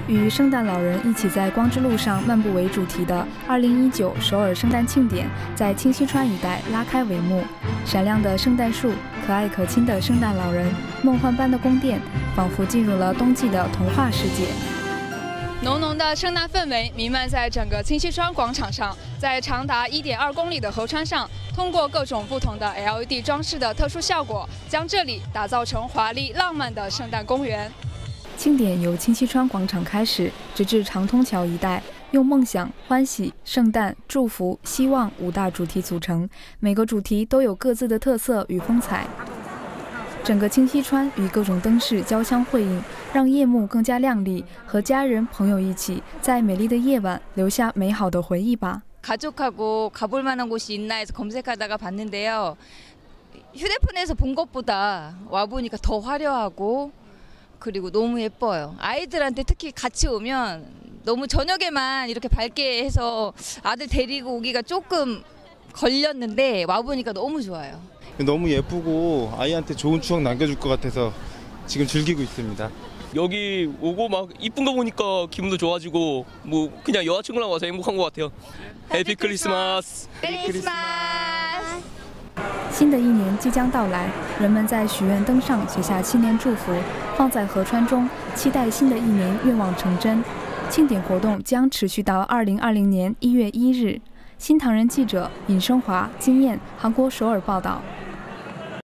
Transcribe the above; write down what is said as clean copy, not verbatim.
与圣诞老人一起在光之路上漫步为主题的2019首尔圣诞庆典在清溪川一带拉开帷幕。闪亮的圣诞树、可爱可亲的圣诞老人、梦幻般的宫殿，仿佛进入了冬季的童话世界。浓浓的圣诞氛围弥漫在整个清溪川广场上，在长达1.2公里的河川上，通过各种不同的 LED 装饰的特殊效果，将这里打造成华丽浪漫的圣诞公园。庆典由清溪川广场开始，直至长通桥一带，用梦想、欢喜、圣诞、祝福、希望5大主题组成，每个主题都有各自的特色与风采。整个清溪川与各种灯饰交相辉映，让夜幕更加亮丽。和家人朋友一起，在美丽的夜晚留下美好的回忆吧。 가족하고 가볼 만한 곳이 있나 해서 검색하다가 봤는데요. 휴대폰에서 본 것보다 와보니까 더 화려하고 그리고 너무 예뻐요. 아이들한테 특히 같이 오면 너무 저녁에만 이렇게 밝게 해서 아들 데리고 오기가 조금 걸렸는데 와보니까 너무 좋아요. 너무 예쁘고 아이한테 좋은 추억 남겨줄 것 같아서 지금 즐기고 있습니다. 여기 오고 막 이쁜 거 보니까 기분도 좋아지고 뭐 그냥 여자친구랑 와서 행복한 것 같아요. 해피 크리스마스! 크리스마스! 新的一年即将到来，人们在许愿灯上写下新年祝福，放在河川中，期待新的一年愿望成真。庆典活动将持续到2020年1月1日。新唐人记者尹生华、金燕，韩国首尔报道。